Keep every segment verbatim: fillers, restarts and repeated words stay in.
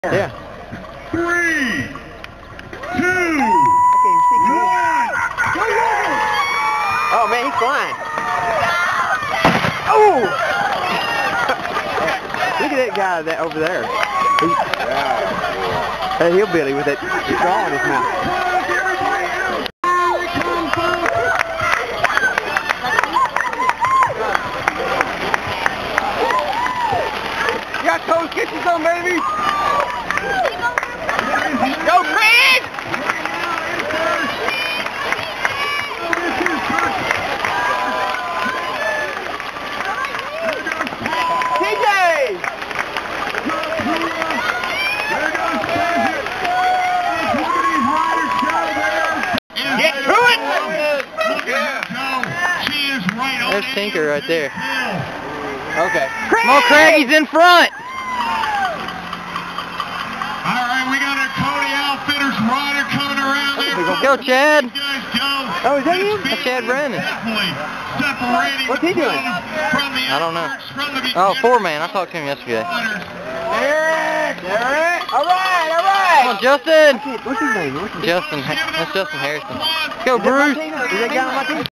Yeah. Three, two, one. Oh man, he's flying. Oh! Look at that guy that over there. He's, that hillbilly with that straw in his mouth. You got toes kisses on, baby. Go, Chris! T J! Get to it! There's Tinker right there. Okay. Come on, Craig, he's in front! Alright, we got our Cody Outfitters rider coming around there. Go, Chad! Oh, is that him? That's Chad Brennan. What's he doing? I don't know. Oh, four-man. I talked to him yesterday. Eric! Eric! Alright, alright! Come on, Justin! What's his name? What's his Justin. That's Justin Harrison. Let's go, Bruce! Is that guy on my team?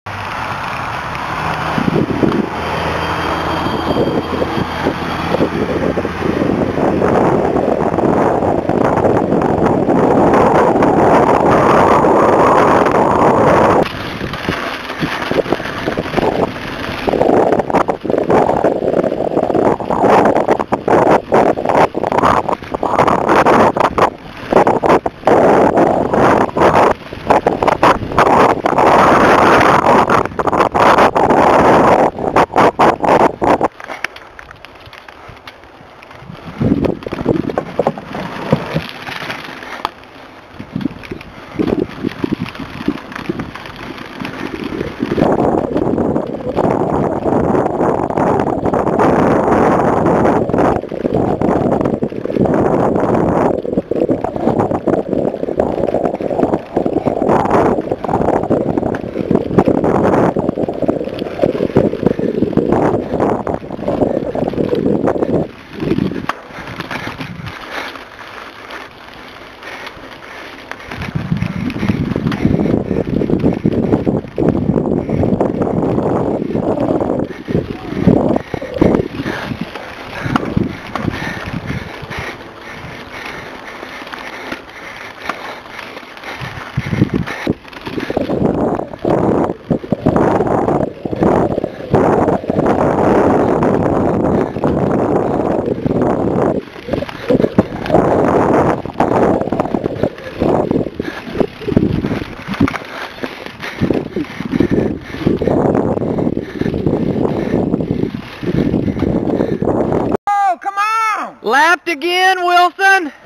Lapped again, Wilson!